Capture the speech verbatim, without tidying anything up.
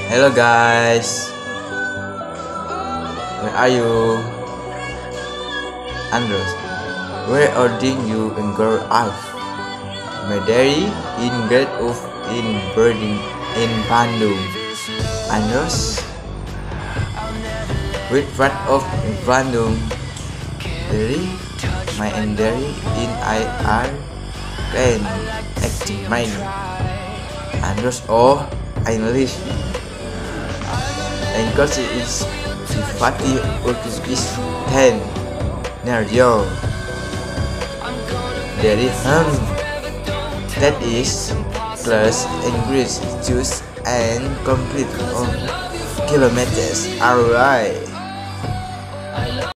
Hello guys, where are you? Andros, where are you and grow up? My diary in grade of in boarding in Bandung. Andros, with part of Bandung. Dari my diary in I R can acting mind. Andros oh English. English is Sifati Uzbekistan Neryo dari home that is class English choose and complete on kilometers. Alright.